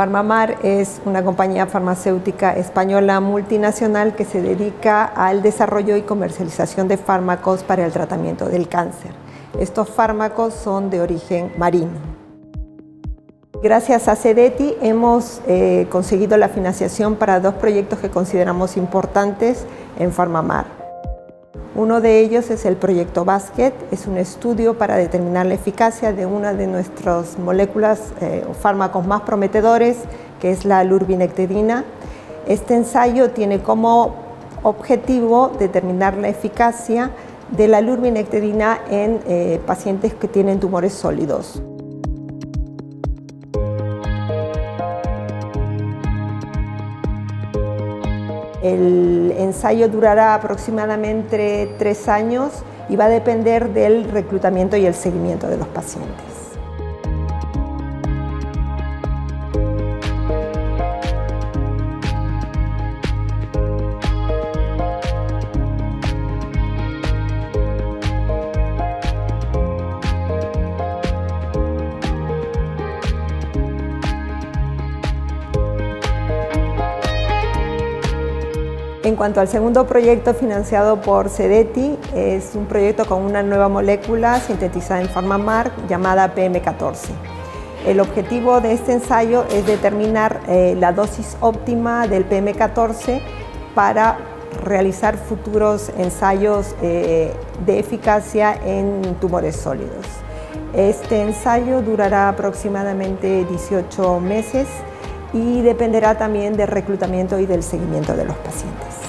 PharmaMar es una compañía farmacéutica española multinacional que se dedica al desarrollo y comercialización de fármacos para el tratamiento del cáncer. Estos fármacos son de origen marino. Gracias a CEDETI hemos conseguido la financiación para dos proyectos que consideramos importantes en PharmaMar. Uno de ellos es el proyecto Basket, es un estudio para determinar la eficacia de una de nuestras moléculas o fármacos más prometedores, que es la lurbinectedina. Este ensayo tiene como objetivo determinar la eficacia de la lurbinectedina en pacientes que tienen tumores sólidos. El ensayo durará aproximadamente 3 años y va a depender del reclutamiento y el seguimiento de los pacientes. En cuanto al segundo proyecto financiado por CEDETI, es un proyecto con una nueva molécula sintetizada en PharmaMar llamada PM14. El objetivo de este ensayo es determinar la dosis óptima del PM14 para realizar futuros ensayos de eficacia en tumores sólidos. Este ensayo durará aproximadamente 18 meses y dependerá también del reclutamiento y del seguimiento de los pacientes.